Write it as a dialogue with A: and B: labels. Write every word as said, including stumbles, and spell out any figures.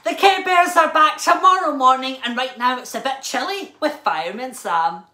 A: The Care Bears are back tomorrow morning, and right now it's a bit chilly with Fireman Sam.